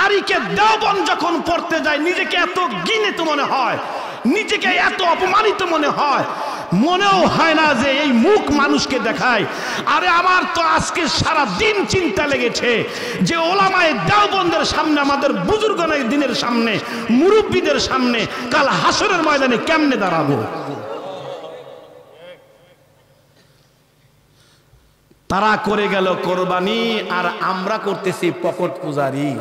তারিখে দেওবন্দ যখন পড়তে যায় নিজেকে এত ঘৃণিত মনে হয়, নিজেকে এত অপমানিত মনে হয়, মনেও হয় না যে এই মুখ মানুষকে দেখায়। আরে আমার তো আজকে সারা দিন চিন্তা লেগেছে যে ওলামায়ে দেওবন্দের সামনে, আমাদের বুজুর্গদের দিনের সামনে, মুরব্বীদের সামনে কাল হাসরের ময়দানে কেমনে দাঁড়াবো। তারা করে গেল কোরবানি আর আমরা করতেছি পকেট পূজারি।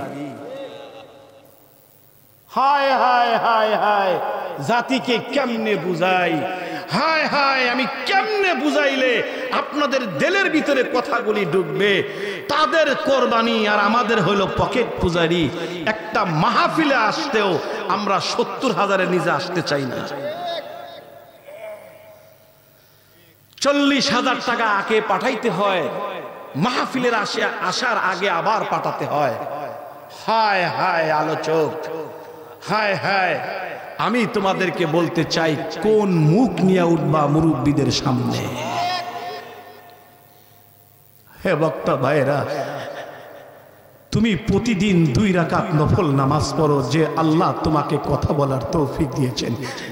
হায় হায় হায় হায়, জাতিকে কেমনে বুঝাই, হায় হায় আমি কেমনে বুঝাইলে আপনাদের দিলের ভিতরে কথাগুলি ঢুকবে। তাদের কোরবানি আর আমাদের হলো পকেট পূজারি। একটা মাহফিলে আসতেও আমরা 70,000-এর নিচে আসতে চাই না। 40,000 টাকা আগে পাঠাইতে হয়, মাহফিলের আসার আগে আবার পাঠাতে হয়। হায় হায় আলোচক, হায় হায়, আমি তোমাদেরকে বলতে চাই কোন মুখ নিয়ে উঠবা মুরব্বীদের সামনে। হে বক্তা ভাইরা, তুমি প্রতিদিন 2 রাকাত নফল নামাজ পড়ো, যে আল্লাহ তোমাকে কথা বলার তৌফিক দিয়েছেন।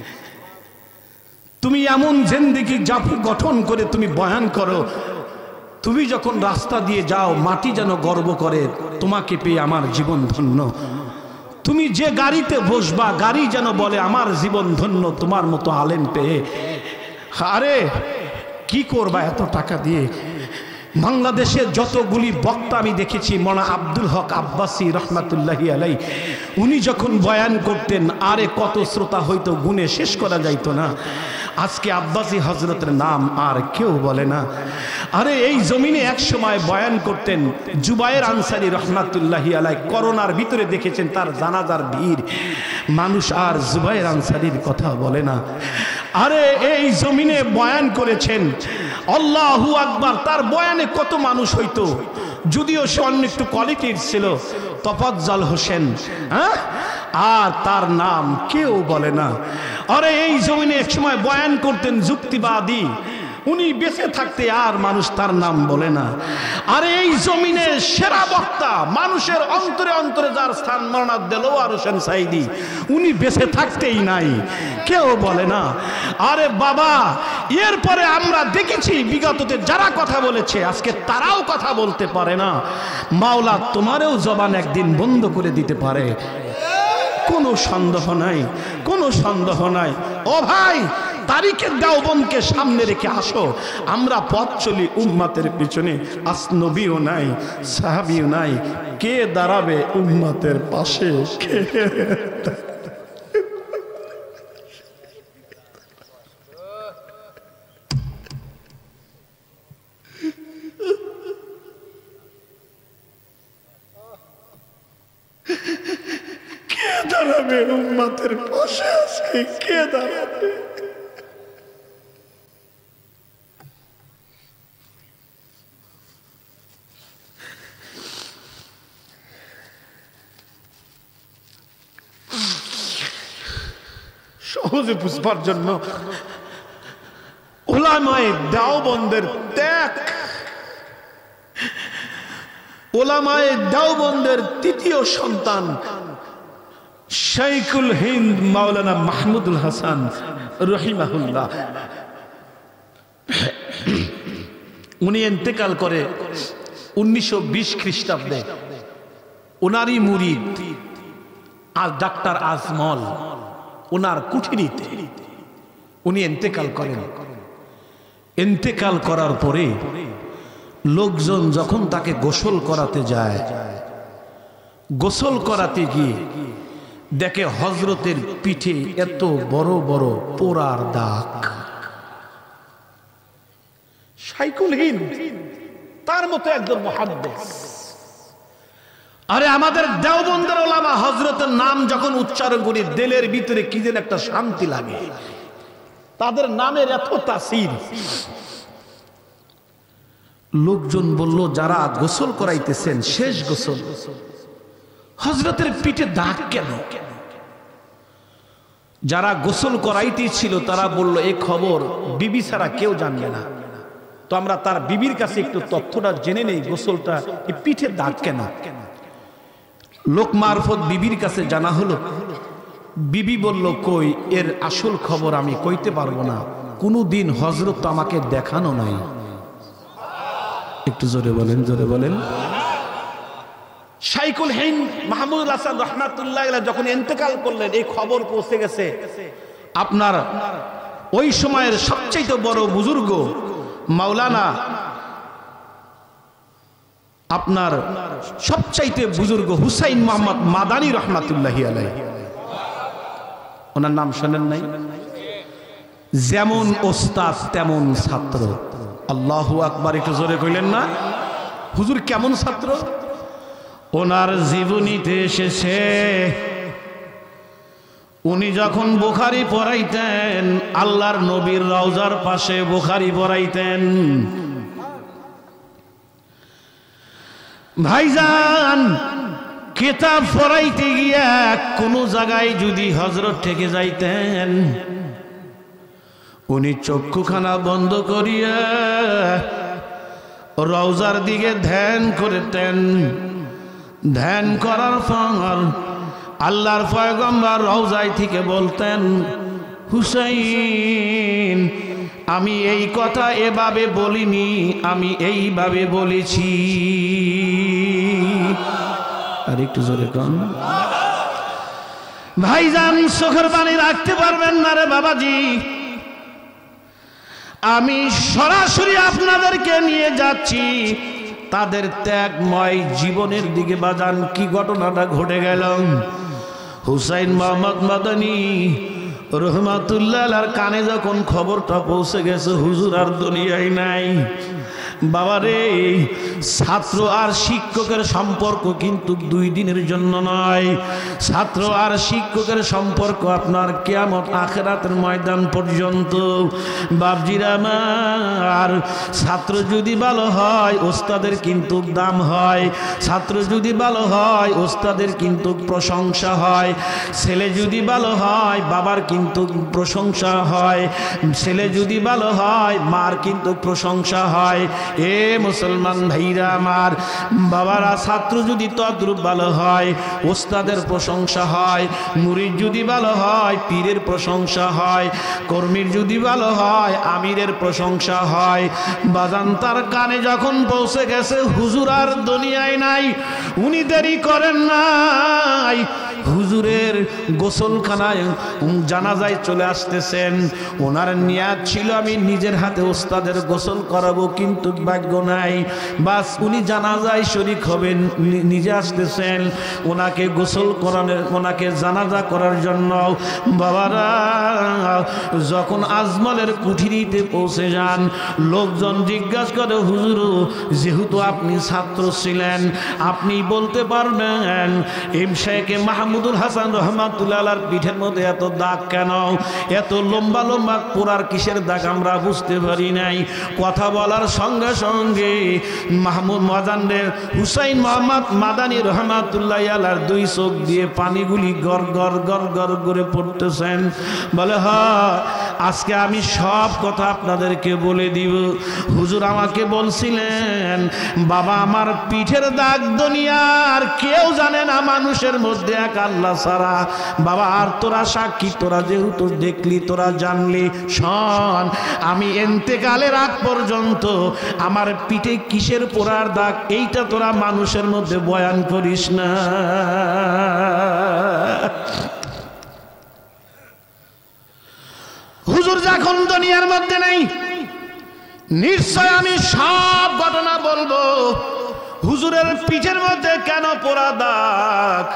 তুমি এমন জিন্দেগি গঠন করে তুমি বয়ান করো, তুমি যখন রাস্তা দিয়ে যাও মাটি যেন গর্ব করে তোমাকে পেয়ে আমার জীবন ধন্য। তুমি যে গাড়িতে বসবা গাড়ি যেন বলে আমার জীবন ধন্য তোমার মতো আলেম পেয়ে। আরে কি করবা এত টাকা দিয়ে? বাংলাদেশে যতগুলি বক্তা আমি দেখেছি, মৌলানা আব্দুল হক আব্বাসী রহমাতুল্লাহি আলাইহি, উনি যখন বয়ান করতেন আরে কত শ্রোতা হয়তো গুণে শেষ করা যাইতো না। আজকে আব্বাসী হজরতের নাম আর কেউ বলে না। আরে এই জমিনে এক সময় বয়ান করতেন জুবায়ের আনসারী রহমাতুল্লাহি আলাইহি, করোনার ভিতরে দেখেছেন তার জানাজার ভিড়, মানুষ আর জুবায়ের আনসারীর কথা বলে না। আরে এই জমিনে বয়ান করেছেন আল্লাহু আকবার, তার বয়ানে কত মানুষ হইতো, যদিও সে অন্য একটু কোয়ালিটির ছিল, তফাজ্জল হোসেন, হ্যাঁ, আর তার নাম কেউ বলে না। আরে এই জমিনে এক সময় বয়ান করতেন যুক্তিবাদী, উনি বেঁচে থাকতে আর মানুষ তার নাম বলে না। আরে এই জমিনে সেরা বক্তা, মানুষের অন্তরে অন্তরে যার স্থান, মৌলানা দেলোয়ার হোসেন সাইদি, উনি বেঁচে থাকতেই নাই, কেউ বলে না। আরে বাবা, এরপরে আমরা দেখেছি বিগততে যারা কথা বলেছে আজকে তারাও কথা বলতে পারে না। মাওলা তোমারও জবান একদিন বন্ধ করে দিতে পারে, কোনো সন্দেহ নাই, কোনো সন্দেহ নাই। ও ভাই, তারিখের দেওবন্দকে সামনে রেখে আসো, আমরা পথ চলি উম্মতের পিছনে। আসনবীও নাই, সাহাবীও নাই, কে দাঁড়াবে উম্মতের পাশে? কে? কে দাঁড়াবে উম্মতের পাশে? আজকে কে দাঁড়াবে? সহজে বুঝবার জন্য উলামায়ে দেওবন্দের ত্যাগ, উলামায়ে দেওবন্দের তৃতীয় সন্তান শাইখুল হিন্দ মাওলানা মাহমুদুল হাসান রহিমাহুল্লাহ, উনি ইন্তেকাল করে 1920 খ্রিস্টাব্দে। ওনারই মুরিদ আর ডাক্তার আজমল, ওনার কুঠিরিতে উনি ইন্তেকাল করেন। ইন্তেকাল করার পরে লোকজন যখন তাকে গোসল করাতে যায়, গোসল করাতে গিয়ে দেখে হযরতের পিঠে এত বড় বড় পোড়ার দাগ। শাইখুল হিন্দ তার মতো একজন মুহাদ্দিস। আরে আমাদের দেওবন্দের ওলামা হযরতের নাম যখন উচ্চারণ করি দিলের ভিতরে কি যেন একটা শান্তি লাগে, তাদের নামের এত তাসির। লোকজন বলল যারা গোসল করাইতেছেন শেষ গোসল, হযরতের পিঠে দাগ কেন? যারা গোসল করাইতেছিল তারা বলল এই খবর বিবি ছাড়া কেউ জানবে না, তো আমরা তার বিবির কাছে একটু তথ্যটা জেনে নেই, গোসলটা পিঠে দাগ কেন? লোক মারফত বিবির কাছে জানা হলো। বিবি বলল, কই এর আসল খবর আমি কইতে পারবো না, কোনোদিন হযরত তো আমাকে দেখানো নাই। একটু জোরে বলেন, জোরে বলেন। শাইখুল হিন্দ মাহমুদুল হাসান রহমাতুল্লাহ আলাইহি যখন ইন্তেকাল করলেন, এই খবর পৌঁছে গেছে আপনার ওই সময়ের সবচেয়ে বড় বুজুর্গ মাওলানা, আপনার সবচাইতে বুজুর্গ হুসাইন মোহাম্মদ মাদানী রহমাতুল্লাহি আলাইহি। ওনার নাম শোনেন নাই? যেমন ওস্তাদ তেমন ছাত্র। আল্লাহু আকবার, একটু জোরে কইলেন না? হুজুর কেমন ছাত্র? ওনার জীবনীতে এসেছে উনি যখন বুখারী পড়াইতেন, আল্লাহর নবীর রওজার পাশে বুখারী পড়াইতেন। ভাইজান, কিতাব পড়াইতে গিয়া কোনো জায়গায় যদি হযরত থেকে যাইতেন, উনি চক্ষুখানা বন্ধ করিয়া রওজার দিকে ধ্যান করতেন। ধ্যান করার পর আল্লাহর পয়গম্বর রওজায় থেকে বলতেন, হুসাইন, আমি এই কথা এভাবে বলিনি, আমি এইভাবে বলেছি। আর একটু জোরে কন। ভাইজান, চোখের পানি রাখতে পারবেন না রে বাবাজি। আমি সরাসরি আপনাদেরকে নিয়ে যাচ্ছি তাদের ত্যাগময় জীবনের দিকে। বাজান, কি ঘটনাটা ঘটে গেল? হুসাইন মোহাম্মদ মাদানী রহমাতুল্লাহ আলাইহির কানে যখন খবরটা পৌঁছে গেছে হুজুর আর দুনিয়ায় নাই, বাবারে, ছাত্র আর শিক্ষকের সম্পর্ক কিন্তু 2 দিনের জন্য নয়। ছাত্র আর শিক্ষকের সম্পর্ক আপনার কিয়ামত আখিরাতের ময়দান পর্যন্ত। বাপজিরা আমার, ছাত্র যদি ভালো হয় ওস্তাদের কিন্তু দাম হয়, ছাত্র যদি ভালো হয় ওস্তাদের কিন্তু প্রশংসা হয়, ছেলে যদি ভালো হয় বাবার কিন্তু প্রশংসা হয়, ছেলে যদি ভালো হয় মার কিন্তু প্রশংসা হয়। এ মুসলমান ভাইরা আমার, বাবারা, ছাত্র যদি তদ্রূপ ভালো হয় ওস্তাদের প্রশংসা হয়, মুরিদ যদি ভালো হয় পীরের প্রশংসা হয়, কর্মীর যদি ভালো হয় আমিরের প্রশংসা হয়। বাজান, তার কানে যখন পৌঁছে গেছে হুজুর আর দুনিয়ায় নাই, উনি দেরি করেন নাই, হুজুরের গোসলখানায় জানাজায় চলে আসতেছেন। ওনার নিয়াত ছিল আমি নিজের হাতে ওস্তাদের গোসল করাবো, কিন্তু ভাগ্য নাই। বাস, উনি জানাজায় শরীক হবেন, নিজে আসতেছেন ওনাকে গোসল করানোর, ওনাকে জানাজা করার জন্য। বাবারা, যখন আজমলের কুঠিরিতে পৌঁছে যান, লোকজন জিজ্ঞাসা করে, হুজুর, যেহেতু আপনি ছাত্র ছিলেন আপনি বলতে পারবেন এম শেখ মাহমুদুল হাসান রহমাতুল্লাহ আলাইহির পিঠের মধ্যে এত দাগ কেন? এত লম্বা লম্বা পোড়ার কিসের দাগ আমরা বুঝতে পারি নাই। কথা বলার সঙ্গে সঙ্গে মাহমুদ মাদানের হুসাইন মোহাম্মদ মাদানী রহমাতুল্লাহ আলাইহির 2 চোখ দিয়ে পানিগুলি গর গর গর গর করে পড়তেছেন। বলে, হ্যাঁ, আজকে আমি সব কথা আপনাদেরকে বলে দিব। হুজুর আমাকে বলছিলেন, বাবা, আমার পিঠের দাগ দুনিয়ার কেউ জানে না, মানুষের মধ্যে এক আল্লাহ ছাড়া। বাবা, আর তোরা সাক্ষী, তোরা যেহেতু দেখলি, তোরা জানলি, শোন, আমি ইন্তেকালের আগ পর্যন্ত আমার পিঠে কিসের পোড়ার দাগ এইটা তোরা মানুষের মধ্যে বয়ান করিস না। হুজুর যখন দুনিয়ার মধ্যে নেই, নিশ্চয় আমি সব ঘটনা বলবো। হুজুরের পিঠের মধ্যে কেন পোড়া দাগ?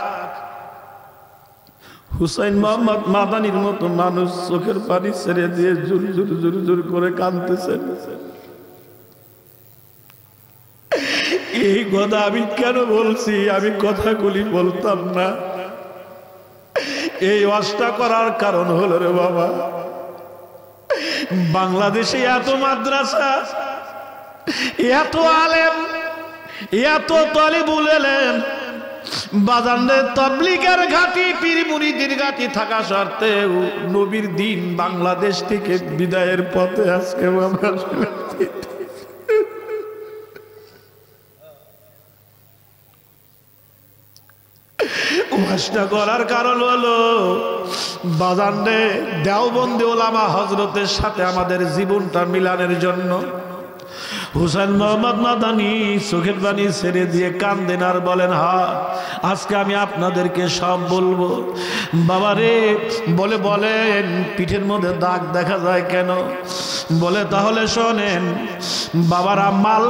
হুসাইন মোহাম্মদ মাদানীর মতো মানুষ চোখের পানি ছেড়ে দিয়ে জোর জোর জোর জোর করে কাঁদতেছেন। এই কথা আমি কেন বলছি? আমি কথাগুলি বলতাম না। এই ওয়াজটা করার কারণ হলো, রে বাবা, বাংলাদেশে এত মাদ্রাসা, এত আলেম, এত তালিবুল ইলম, বাজানের তাবলীগের ঘাঁটি, পীর মুরিদের ঘাঁটি থাকা সত্ত্বেও নবীর দিন বাংলাদেশ থেকে বিদায়ের পথে আজকে আমরা। ওয়াজটা করার কারণ হলো বাজারে দেওবন্দি ওলামা হযরতের সাথে আমাদের জীবনটা মিলানের জন্য হুসেন মোহাম্মদ মাদানী চোখের পানি ছেড়ে দিয়ে কান্দেন আর বলেন, হ্যাঁ আজকে আমি আপনাদেরকে সব বলবো। বাবারে বলে বলেন পিঠের মধ্যে দাগ দেখা যায় কেন? বলে তাহলে শোনেন বাবারা,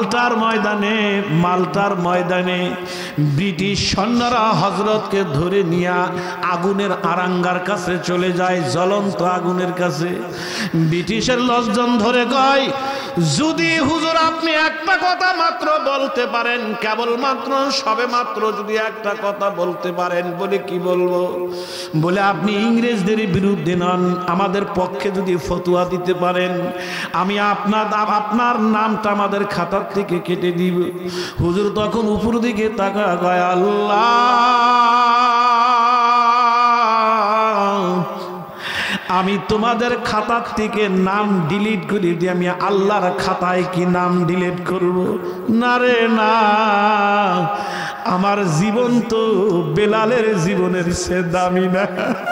মাল্টার ময়দানে ব্রিটিশ সৈন্যরা হযরতকে ধরে নিয়ে আগুনের আরাঙ্গার কাছে চলে যায়, জ্বলন্ত আগুনের কাছে। ব্রিটিশের লোকজন ধরে কয়, যদি হুজুর আপনি একটা কথা মাত্র বলতে পারেন, কেবলমাত্র সবে মাত্র যদি একটা কথা বলতে পারেন। বলে কি বলবো? বলে আপনি ইংরেজদের বিরুদ্ধে নন, আমাদের পক্ষে যদি ফতোয়া দিতে পারেন আমি আপনার নামটা আমাদের খাতার থেকে কেটে দিব। হুজুর তখন উপর দিকে তাকা কয়, আল্লাহ আমি তোমাদের খাতার থেকে নাম ডিলিট করে দিয়ে আমি আল্লাহর খাতায় কি নাম ডিলিট করব? না রে না, আমার জীবন তো বেলালের জীবনের সে দামি না।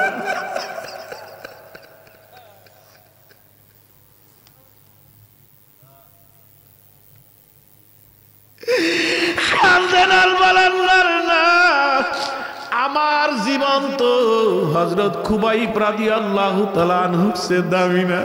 আমার জীবন তো হযরত খুবাইব রাদিয়াল্লাহু তাআলা আনহু সে দামি না।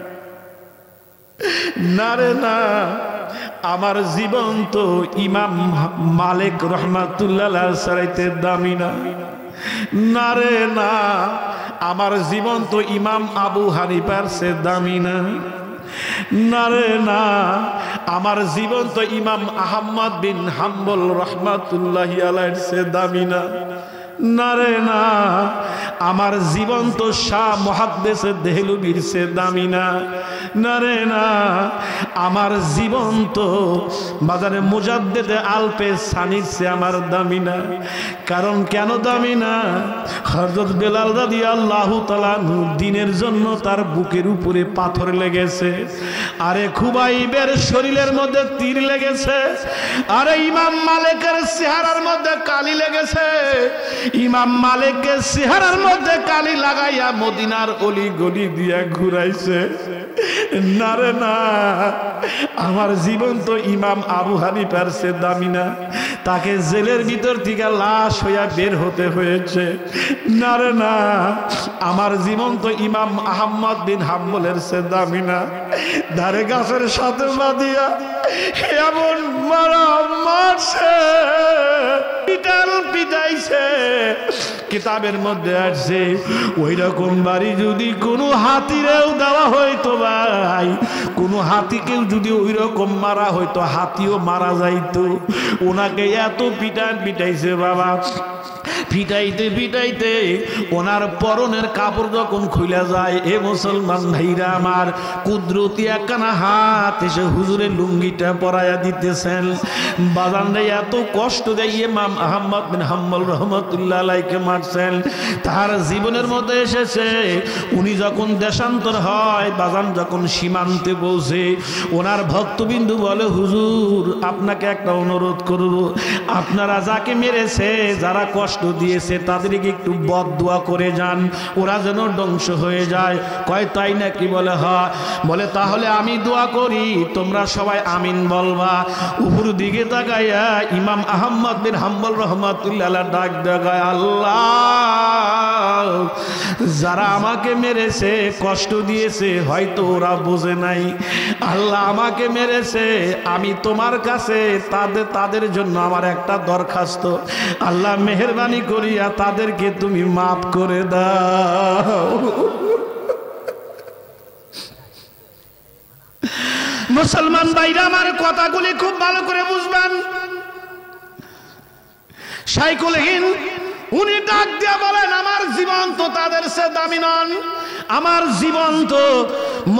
না রে না, আমার জীবন তো ইমাম মালিক রাহমাতুল্লাহ আলাইহি সারাইতে দামি না। না রে না, আমার জীবন তো ইমাম আবু হানিফার সে দামি না। না রে না, আমার জীবন তো ইমাম আহমদ বিন হাম্বল রাহমাতুল্লাহি আলাইহির সে দামি না। না রে না, আমার জীবন তো শাহ মুহাদ্দিস দেহলভীর সে দামি না। না রে না, আমার জীবন তো বাজারে মুজাদ্দিদ আলপে সানির সে আমার দামি না। কারণ কেন দামি না? হযরত বেলাল রাদিয়াল্লাহু তাআলা দিনের জন্য তার বুকের উপরে পাথর লেগেছে, আরে খুবাইবের শরীরের মধ্যে তীর লেগেছে, আরে ইমাম মালিকের চেহারার মধ্যে কালি লেগেছে। ইমাম মালিকের চেহারার মধ্যে কালি লাগাইয়া মদিনার অলি গলি দিয়া ঘুরাইছে। না রে না, আমার জীবন তো ইমাম আবু হানিফার সে দামি না, তাকে জেলের ভিতর থেকে লাশ হইয়া বের হতে হয়েছে। না রে না, আমার জীবন তো ইমাম আহমদ বিন হাম্বলের সে দামি না, ধারে গাছের সাথে বাঁধিয়া এমন মারা মারছে, পিটাইছে। কিতাবের মধ্যে আসছে ওই রকম বাড়ি যদি কোনো হাতিরেও দেওয়া হইতো, ভাই কোনো হাতিকেও যদি ওই রকম মারা হইতো, হাতিও মারা যাইতো। ওনাকে এত পিটাইছে বাবা, পিটাইতে পিটাইতে ওনার পরনের কাপড় যখন খুলে যায়, এ মুসলমান ভাইরা আমার, কুদরতি একখানা হাত এসে হুজুরের লুঙ্গিটা পরাইয়া দিতেছেন। বাজানরা এত কষ্ট দেয় ইমাম আহমদ বিন হাম্বল রহমতুল্লাহ আলাইহিকে মারছেন। তার জীবনের মধ্যে এসেছে উনি যখন দেশান্তর হয়, বাজান যখন সীমান্তে পৌঁছে, ওনার ভক্তবিন্দু বলে, হুজুর আপনাকে একটা অনুরোধ করব, আপনারা যাকে মেরেছে, যারা কষ্ট দিয়েছে, তাদেরকে একটু বদদুয়া করে যান, ওরা যেন ধ্বংস হয়ে যায়। কয় তাই নাকি? বলে হ্যাঁ। বলে তাহলে আমি দোয়া করি, তোমরা সবাই আমিন বলবা। উপর দিকে তাকাইয়া ইমাম আহমদ বিন হাম্বল রহমাতুল্লাহ আলাইহি ডাক দেয়, আল্লাহ যারা আমাকে মেরেছে, কষ্ট দিয়েছে, হয়তো ওরা বোঝে নাই, আল্লাহ আমাকে মেরেছে, আমি তোমার কাছে তাদের জন্য আমার একটা দরখাস্ত, আল্লাহ মেহেরবানি করিয়া তাদেরকে তুমি মাফ করে দাও। মুসলমান ভাইরা আমার, কথাগুলি খুব ভালো করে বুঝবেন। শাইখুল হিন্দ উনি ডাক দিয়া বলেন, আমার জীবন তো তাদের সে দামি নন, আমার জীবন তো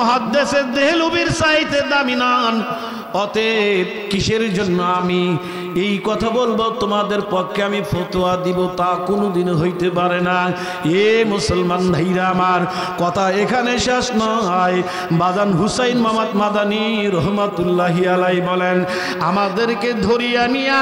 মুহাদ্দিস দেহলভীর চাইতে দামি নন। অতএব কিসের জন্য আমি এই কথা বলবো তোমাদের পক্ষে আমি ফতোয়া দিব তা কোনোদিন হইতে পারে না। এ মুসলমান ভাইরা আমার, কথা এখানে শেষ নয়। বাজান হুসাইন মামাত মাদানী রহমাতুল্লাহি আলাইহি বলেন, আমাদেরকে ধরিয়া নিয়া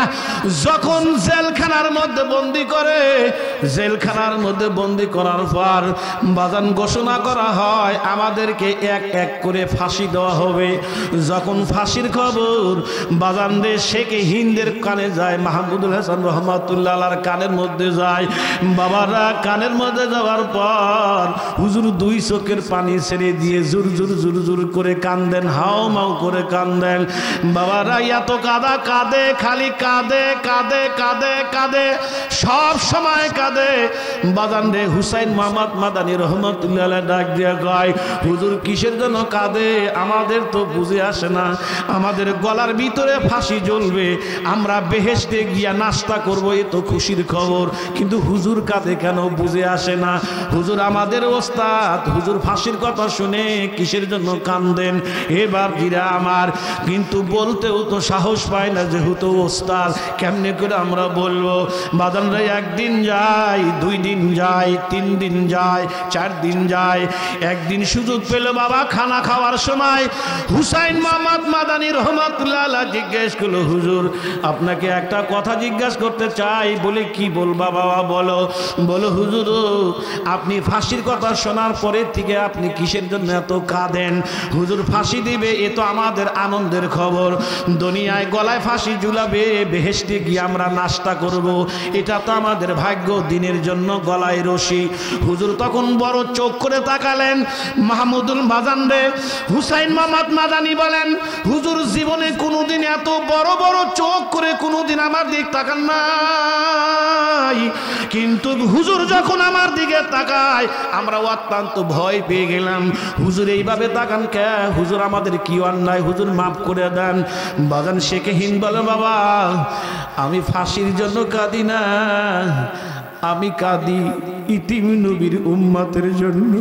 যখন জেলখানার মধ্যে বন্দী করে, জেলখানার মধ্যে বন্দী করার পর বাজান ঘোষণা করা হয় আমাদেরকে এক এক করে ফাঁসি দেওয়া হবে। যখন ফাঁসির খবর বাজান রে শেখ হিন্দের কানে যায়, মাহমুদুল হাসান রহমাতুল্লাহ আলাইহির কানের মধ্যে যায়, বাবারা কানের মধ্যে যাওয়ার পর হুজুর দুই চোখের পানি ছেড়ে দিয়ে জুর জুর জুর জুর করে কান্দেন, হাও মাও করে কান্দেন। বাবারা এত কাঁদা কাঁদে, খালি কাঁদে কাঁদে কাঁদে কাঁদে, সব সময় কাঁদে। বাজান রে হুসাইন মামাত মাদানী রহমাতুল্লাহ আলাইহি ডাক দিয়ে কয়, হুজুর কিসের জন্য কাঁদে? আমাদের তো বুঝে আসে না, আমাদের গলার ভিতরে ফাঁসি জ্বলবে, আমরা বেহেশতে গিয়া নাস্তা করব, এ তো খুশির খবর, কিন্তু হুজুর কাঁদে কেন বুঝে আসে না। হুজুর আমাদের ওস্তাদ, হুজুর ফাঁসির কথা শুনে কিসের জন্য কান্দেন? এবার জিরা আমার, কিন্তু বলতেও তো সাহস পায় না, যেহেতু ওস্তাদ কেমনে করে আমরা বলবো? বাদানরা একদিন যায়, 2 দিন যায়, 3 দিন যায়, 4 দিন যায়। একদিন সুযোগ পেল বাবা খানা খাওয়ার সময় হুসাইন মামাত মাদানী রহমাতুল্লাহ আলাইহি জিজ্ঞেস করলো, হুজুর আপনাকে একটা কথা জিজ্ঞাসা করতে চাই। বলে কি বলবা বাবা? বলো। বলো হুজুর আপনি ফাঁসির কথা শোনার পরে থেকে আপনি কিসের জন্য এত কাঁদেন? হুজুর ফাঁসি দিবে, এ তো আমাদের আনন্দের খবর, দুনিয়ায় গলায় ফাঁসি ঝুলাবে, বেহেশতে গিয়ে আমরা নাস্তা করব, এটা তো আমাদের ভাগ্য, দিনের জন্য গলায় রশি। হুজুর তখন বড় চোখ করে তাকালেন। মাহমুদুল বাজান রে হুসাইন মামাত মাদানী বলেন, হুজুর জীবনে কোনোদিন এত বড় বড় চোখ করে কোনোদিন আমার দিক তাকান নাই, কিন্তু হুজুর যখন আমার দিকে তাকায় আমরা অত্যন্ত ভয় পেয়ে গেলাম। হুজুর এইভাবে তাকান কে? হুজুর আমাদের কি অন্যায়, হুজুর মাফ করে দেন। বাজান শেখ হিন্দ বলে, বাবা আমি ফাঁসির জন্য কাঁদি না, আমি কাঁদি ইতিম নবীর উম্মতের জন্য।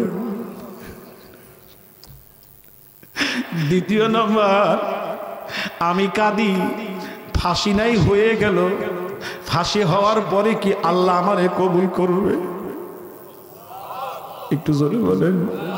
দ্বিতীয় নম্বর, আমি কাঁদি ফাঁসি নাই হয়ে গেল, ফাঁসি হওয়ার পরে কি আল্লাহ আমারে কবুল করবে? একটু জোরে বলেন,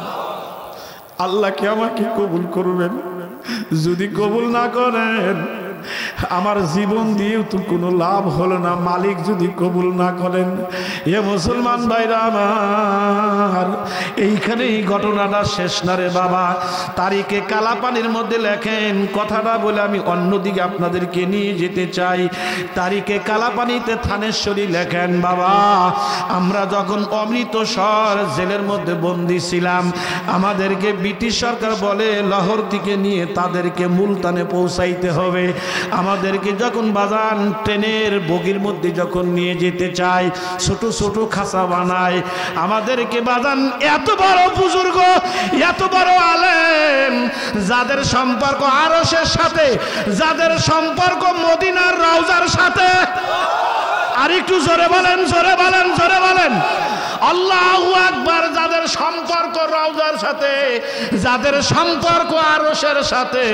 আল্লাহ কি আমাকে কবুল করবেন? যদি কবুল না করেন আমার জীবন দিয়েও তো কোনো লাভ হলো না, মালিক যদি কবুল না করেন। এ মুসলমান ভাইরা আমার, এইখানে এই ঘটনাটা শেষ না রে বাবা। তারিখে কালাপানির মধ্যে লেখেন, কথাটা বলে আমি অন্যদিকে আপনাদেরকে নিয়ে যেতে চাই। তারিখে কালাপানিতে থানেশ্বরী লেখেন, বাবা আমরা যখন অমৃতসর জেলের মধ্যে বন্দী ছিলাম, আমাদেরকে ব্রিটিশ সরকার বলে লাহোর থেকে নিয়ে তাদেরকে মুলতানে পৌঁছাইতে হবে। আমাদেরকে যখন বাজান ট্রেনের বগির মধ্যে যখন নিয়ে যেতে চায়, ছোট ছোট খাঁচা বানায়, আমাদেরকে বাজান এত বড় বুজুর্গ, এত বড় আলেম, যাদের সম্পর্ক আরশের সাথে, যাদের সম্পর্ক মদিনার রওজার সাথে, আর একটু জোরে বলেন, জোরে বলেন, জোরে বলেন আল্লাহু আকবার, যাদের সম্পর্ক রওজার সাথে, যাদের সম্পর্ক আরশের সাথে,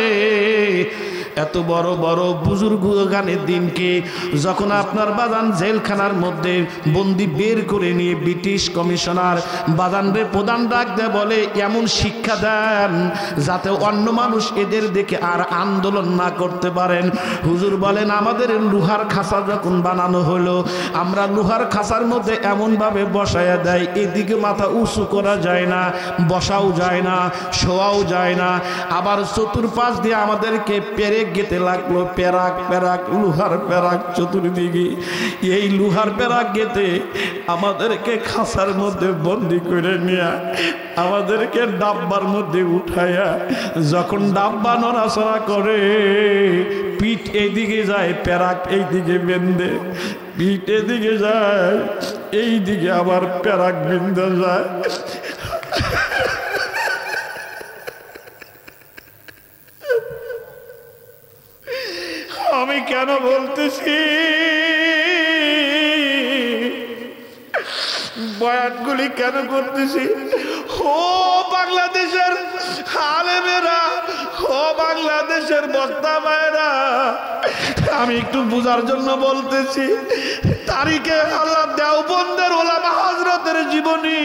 এত বড় বড় বুজুর্গ গানের দিনকে যখন আপনার বাজান জেলখানার মধ্যে বন্দি বের করে নিয়ে ব্রিটিশ কমিশনার বাজানরে প্রধান ডাক দেয়, বলে এমন শিক্ষা দেন যাতে অন্য মানুষ এদের দেখে আর আন্দোলন না করতে পারেন। হুজুর বলেন, আমাদের লোহার খাঁচা যখন বানানো হলো, আমরা লোহার খাঁচার মধ্যে এমনভাবে বসায়া দেয়, এদিকে মাথা উঁচু করা যায় না, বসাও যায় না, শোয়াও যায় না, আবার চতুর্পাশ দিয়ে আমাদেরকে পেরেক গেতে লাগলো, পেরাক পেরাক, লোহার পেরাক চতুর্দিকে। এই লোহার পেরাক গেতে আমাদেরকে খাঁচার মধ্যে বন্দি করে নিয়ে আমাদেরকে ডাব্বার মধ্যে উঠাইয়া, যখন ডাব্বা নড়াচড়া করে, পিঠ এইদিকে যায়, পেরাক এইদিকে বেঁধে, পিঠ এদিকে যায়, এইদিকে আবার পেরাক বেঁধে যায়। আমি কেন বলতেছি? বয়ানগুলি কেন করতেছি? ও বাংলাদেশের আলেমেরা, ও বাংলাদেশের বক্তা ভাইরা, আমি একটু বুঝার জন্য বলতেছি। তারিখে আল্লাহ দেওবন্দের ওলামা হযরতের জীবনী,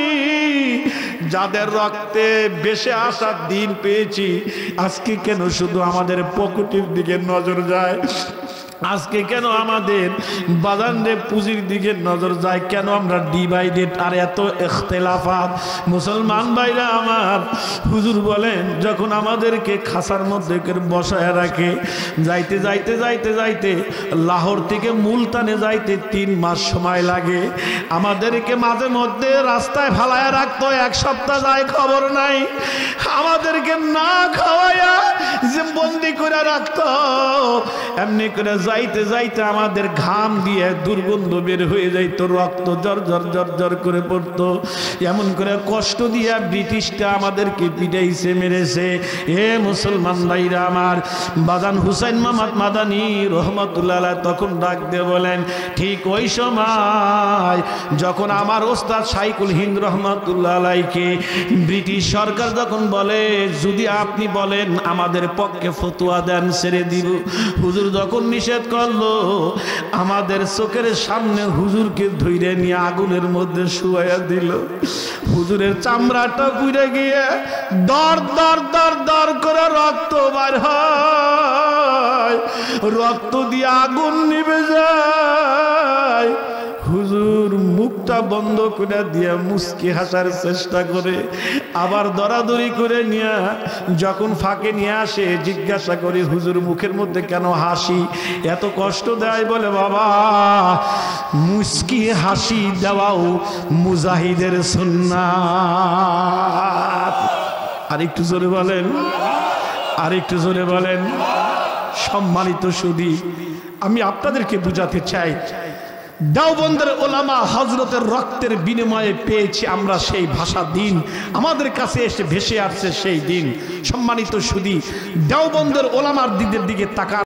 যাদের রক্তে বেশে আসার দিন পেয়েছি, আজকে কেন শুধু আমাদের পকেটের দিকে নজর যায়? আজকে কেন আমাদের বাজানের পুঁজির দিকে নজর যায়? কেন আমরা ডিভাইডেড আর এত ইখতিলাফাত? মুসলমান ভাইরা আমার, হুজুর বলেন যখন আমাদেরকে খাসার মধ্যে বসায় রাখে, যাইতে যাইতে যাইতে যাইতে লাহোর থেকে মুলতানে যাইতে 3 মাস সময় লাগে। আমাদেরকে মাঝে মধ্যে রাস্তায় ফালায় রাখতো, 1 সপ্তাহ যায় খবর নাই। আমাদেরকে না খাওয়াইয়া যে বন্দি করে রাখতো, এমনি করে যাইতে যাইতে আমাদের ঘাম দিয়ে দুর্গন্ধ বের হয়ে যাইত, রক্ত জর জর জর জর করে পড়তো। এমন করে কষ্ট দিয়া ব্রিটিশটা আমাদেরকে পিটাইছে, মেরেছে। এ মুসলমান ভাইরা আমার, বাজান হুসাইন মাহমুদ মাদানী রহমতুল্লাহ আলাইহি তখন ডাক দিয়ে বলেন, ঠিক ওই সময় যখন আমার ওস্তাদ শাইখুল হিন্দ রহমতুল্লাহ আলাইহিকে ব্রিটিশ সরকার যখন বলে, যদি আপনি বলেন আমাদের পক্ষে ফতোয়া দেন, ছেড়ে দিব। হুজুর যখন নিষেধ করলো, আমাদের চোখের সামনে হুজুরকে ধইরে নিয়ে আগুনের মধ্যে শুয়াইয়া দিল। হুজুরের চামড়াটা পুড়ে গিয়ে দর দর দর দর করে রক্ত বার হয়, রক্ত দিয়ে আগুন নিভে যায়। হুজুর মুখটা বন্ধ করে দিয়ে মুস্কি হাসার চেষ্টা করে, আবার দরাদরি করে নিয়ে যখন ফাঁকে নিয়ে আসে, জিজ্ঞাসা করি হুজুর মুখের মধ্যে কেন হাসি, এত কষ্ট দেয়? বলে বাবা, মুস্কি হাসি দেওয়াও মুজাহিদের সুন্নাত। আরেকটু জোরে বলেন, আরেকটু জোরে বলেন। সম্মানিত সুধী, আমি আপনাদেরকে বুঝাতে চাই, দেওবন্দের ওলামা হযরতের রক্তের বিনিময়ে পেয়েছি আমরা সেই ভাষা, দিন আমাদের কাছে এসে ভেসে আসছে সেই দিন। সম্মানিত সুধী, দেওবন্দের ওলামার দিকের দিকে তাকান।